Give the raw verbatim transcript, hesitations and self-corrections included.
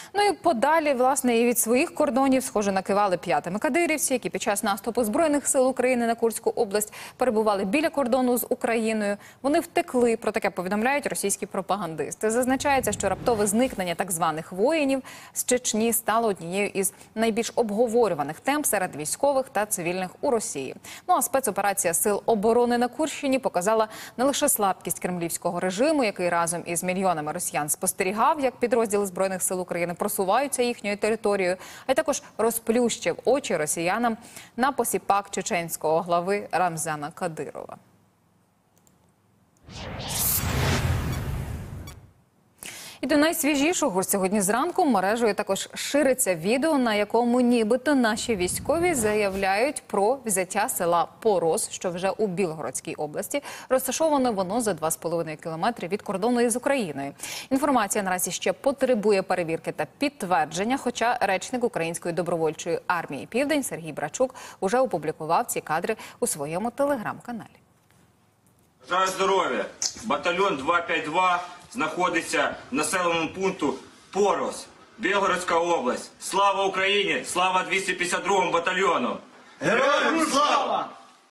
Ну і подалі, власне, і від своїх кордонів, схоже, накивали п'ятими кадирівці, які під час наступу Збройних сил України на Курську область перебували біля кордону з Україною. Вони втекли, про таке повідомляють російські пропагандисти. Зазначається, що раптове зникнення так званих воїнів з Чечні стало однією із найбільш обговорюваних тем серед військових та цивільних у Росії. Ну а спецоперація Сил оборони на Курщині показала не лише слабкість кремлівського режиму, який разом із мільйонами росіян спостерігав, як підрозділи Збройних сил України просуваються їхньою територією, а й також розплющив очі росіянам на посіпак чеченського глави Рамзана Кадирова. І до найсвіжішого сьогодні зранку мережею також шириться відео, на якому нібито наші військові заявляють про взяття села Порос, що вже у Білгородській області. Розташоване воно за два з половиною кілометри від кордону із Україною. Інформація наразі ще потребує перевірки та підтвердження, хоча речник Української добровольчої армії «Південь» Сергій Брачук уже опублікував ці кадри у своєму телеграм-каналі. Бажаю здоров'я! Батальйон два п'ять два знаходиться в населеному пункту Порос, Білгородська область. Слава Україні! Слава двісті п'ятдесят другому батальйону! Героям слава!